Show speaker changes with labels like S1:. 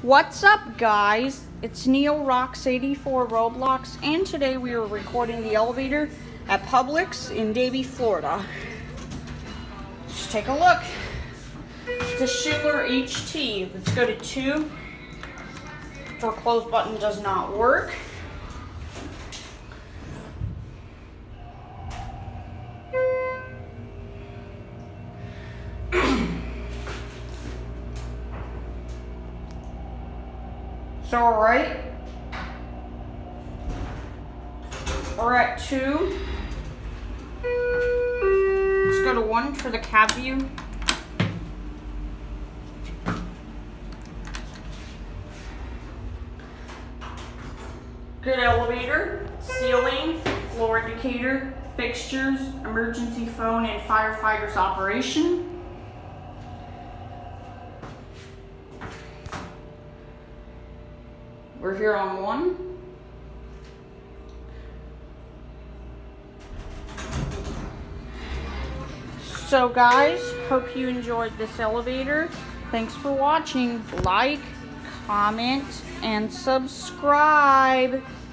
S1: What's up, guys? It's NeoRox84 Roblox, and today we are recording the elevator at Publix in Davie, Florida. Let's take a look. It's a Schindler HT. Let's go to 2. Door close button does not work. So we're at 2. Let's go to 1 for the cab view. Good elevator, ceiling, floor indicator, fixtures, emergency phone, and firefighters operation. We're here on 1. So guys, hope you enjoyed this elevator. Thanks for watching. Like, comment, and subscribe.